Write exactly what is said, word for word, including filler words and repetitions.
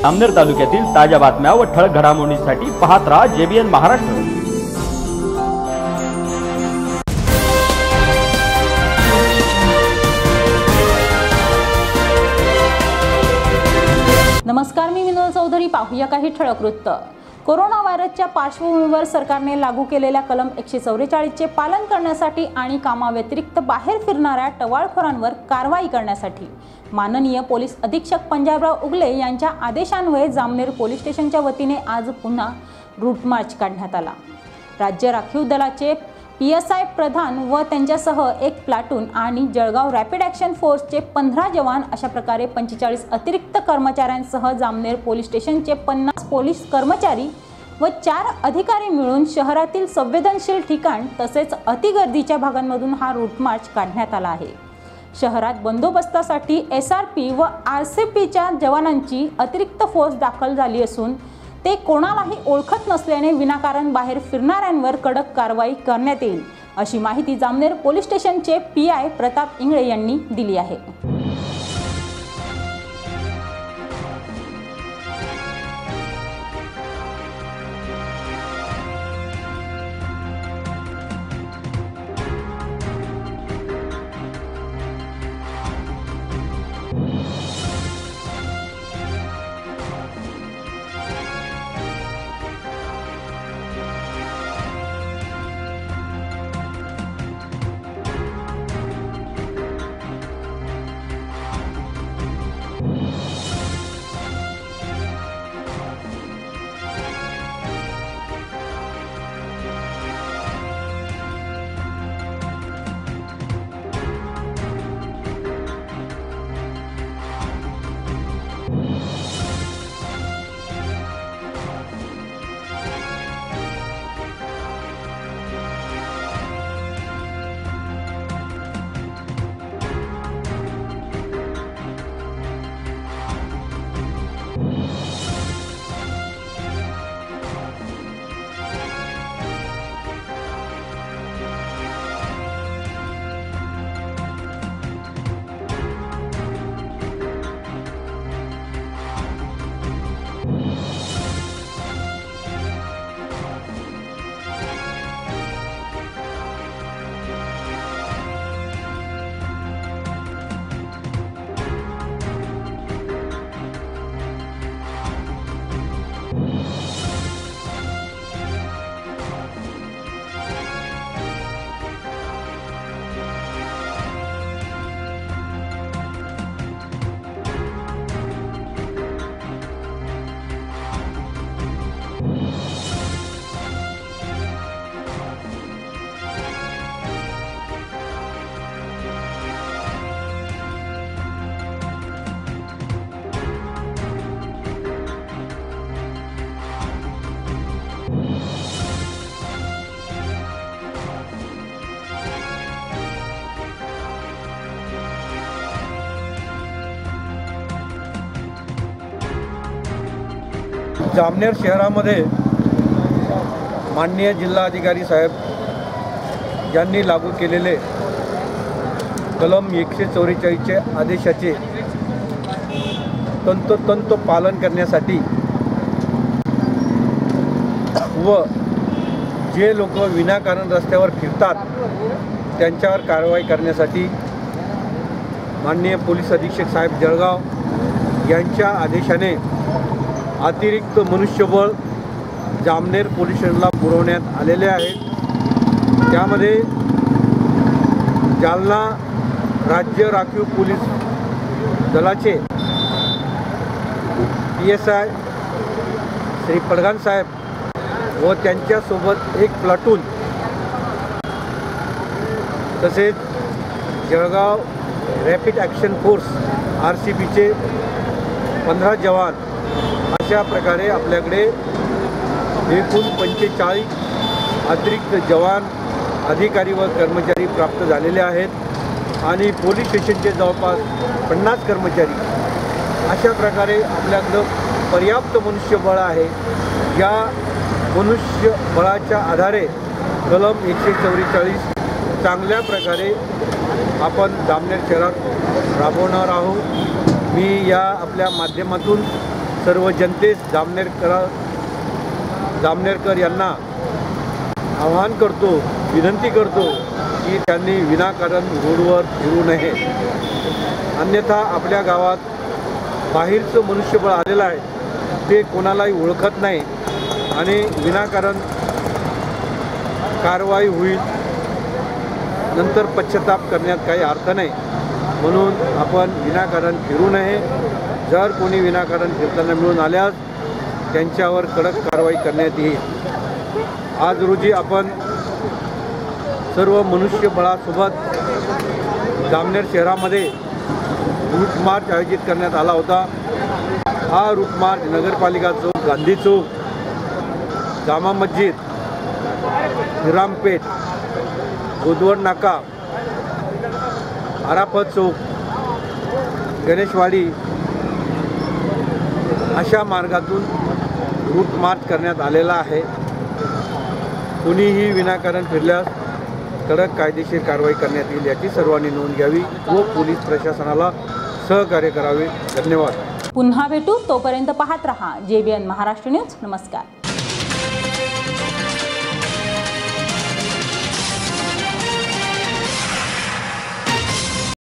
जामनेर तालुक्यातील ताज्या बातम्या व ठळक घडामोडींसाठी पाहत राहा जेबीएन महाराष्ट्र। नमस्कार, मी विनोद चौधरी। पाहूया काही ठळक वृत्त। कोरोना व्हायरसच्या पार्श्वभूमीवर सरकारने लागू केलेल्या कलम एकशे चौवेचाळीस चे पालन करण्यासाठी आणि कामाव्यतिरिक्त बाहेर फिरणाऱ्या टवाळखोरांवर कारवाई करण्यासाठी माननीय पोलीस अधीक्षक पंजाबराव उगले यांच्या आदेशान्वये जामनेर पोलीस स्टेशनच्या वतीने आज पुन्हा रूट मार्च काढण्यात आला। राज्य राखीव दलाचे पी एस आय प्रधान व त्यांच्यासह एक प्लाटून आणि जळगाव रॅपिड ॲक्शन फोर्सचे पंधरा जवान अशा प्रकारे पंचेचाळीस अतिरिक्त कर्मचाऱ्यांसह जामनेर पोलीस स्टेशनचे पन्नास पोलीस कर्मचारी व चार अधिकारी मिळून शहरातील संवेदनशील ठिकाण तसेच अतिगर्दीच्या भागांमधून हा रूट मार्च काढण्यात आला आहे। शहरात बंदोबस्तासाठी एस आर पी व आर सी पीच्या जवानांची अतिरिक्त फोर्स दाखल झाली असून ते कोणालाही ओळखत नसल्याने विनाकारण बाहेर फिरणाऱ्यांवर कडक कारवाई करण्यात येईल अशी माहिती जामनेर पोलीस स्टेशनचे पी आय प्रताप इंगळे यांनी दिली आहे। जामनेर शहरामध्ये माननीय जिल्हाधिकारी साहेब यांनी लागू केलेले कलम एकशे चौवेचाळीसचे आदेशाचे तंतोतंत पालन करण्यासाठी व जे लोक विनाकारण रस्त्यावर फिरतात त्यांच्यावर कारवाई करण्यासाठी माननीय पोलीस अधीक्षक साहेब जळगाव यांच्या आदेशाने अतिरिक्त मनुष्यबळ जामनेर पोलीस स्टेशनला पुरवण्यात आलेले आहेत। त्यामध्ये जालना राज्य राखीव पोलीस दलाचे P S I Shri Padgan साहेब व त्यांच्यासोबत एक प्लाटून तसेच Jalgaon rapid action force R C पीचे पंधरा जवान अशा प्रकारे आपल्याकडे एकूण पंचेचाळीस अतिरिक्त जवान अधिकारी व कर्मचारी प्राप्त झालेले आहेत आणि पोलीस स्टेशनचे जवळपास पन्नास कर्मचारी अशा प्रकारे आपल्याकडं पर्याप्त मनुष्यबळ आहे। या मनुष्यबळाच्या आधारे कलम एकशे चौवेचाळीस चांगल्या प्रकारे आपण जामनेर शहरात राबवणार आहोत। मी या आपल्या माध्यमातून सर्व जनतेस जामनेरकर जामनेरकर यांना आवाहन करतो, विनंती करतो की त्यांनी विनाकारण रोडवर फिरू नये. अन्यथा आपल्या गावात बाहेरचं मनुष्यबळ आलेलं आहे, ते कोणालाही ओळखत नाही आणि विनाकारण कारवाई होईल. नंतर पश्चाताप करण्यात काही अर्थ नाही. म्हणून आपण विनाकारण फिरू नये. जर कोणी विनाकारण फिरताना मिळून आल्यास त्यांच्यावर कडक कारवाई करण्यात येईल. आज रोजी आपण सर्व मनुष्यबळासोबत जामनेर शहरामध्ये रूट मार्च आयोजित करण्यात आला होता. हा रूट मार्च नगरपालिका चौक, गांधी चौक, जामा मस्जिद, हिरामपेठ, गोदवड नाका, आराफत चौक, गणेशवाडी अशा मार्गातून रूट मार्च करण्यात आलेला आहे. कुणीही विनाकारण फिरल्यास कडक कायदेशीर कारवाई करण्यात येईल याची सर्वांनी नोंद घ्यावी व पोलीस प्रशासनाला सहकार्य करावे. धन्यवाद. पुन्हा भेटू, तोपर्यंत पाहत रहा जेबीएन महाराष्ट्र न्यूज. नमस्कार.